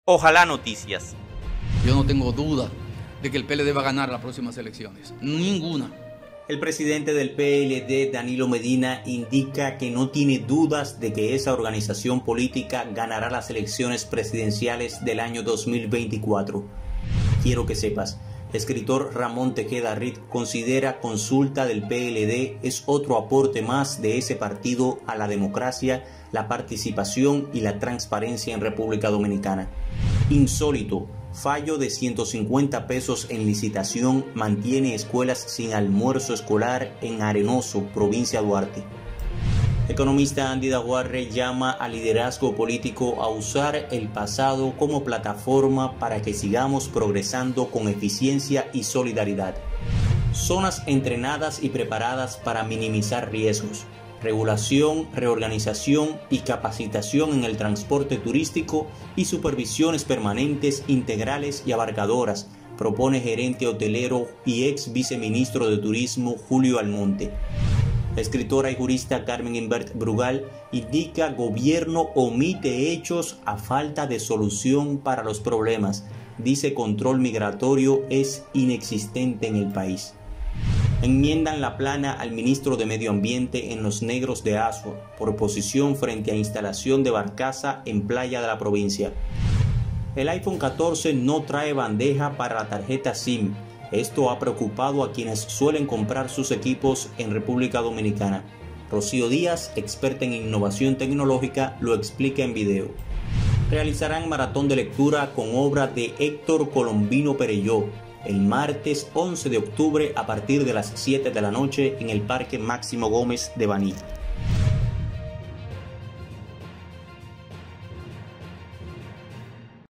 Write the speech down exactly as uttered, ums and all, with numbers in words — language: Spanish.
Ojalá Noticias. Yo no tengo duda de que el P L D va a ganar las próximas elecciones. Ninguna. El presidente del P L D, Danilo Medina, indica que no tiene dudas de que esa organización política ganará las elecciones presidenciales del año dos mil veinticuatro. Quiero que sepas, el escritor Ramón Tejeda Reed considera consulta del P L D es otro aporte más de ese partido a la democracia, la participación y la transparencia en República Dominicana. Insólito. Fallo de ciento cincuenta pesos en licitación mantiene escuelas sin almuerzo escolar en Arenoso, provincia de Duarte. Economista Andy Daguarre llama al liderazgo político a usar el pasado como plataforma para que sigamos progresando con eficiencia y solidaridad. Zonas entrenadas y preparadas para minimizar riesgos. Regulación, reorganización y capacitación en el transporte turístico y supervisiones permanentes, integrales y abarcadoras, propone gerente hotelero y ex viceministro de Turismo Julio Almonte. La escritora y jurista Carmen Inbert Brugal indica gobierno omite hechos a falta de solución para los problemas. Dice control migratorio es inexistente en el país. Enmiendan la plana al ministro de Medio Ambiente en Los Negros de Azua por oposición frente a instalación de barcaza en playa de la provincia. El iPhone catorce no trae bandeja para la tarjeta SIM. Esto ha preocupado a quienes suelen comprar sus equipos en República Dominicana. Rocío Díaz, experta en innovación tecnológica, lo explica en video. Realizarán maratón de lectura con obra de Héctor Colombino Perelló el martes once de octubre a partir de las siete de la noche en el Parque Máximo Gómez de Baní.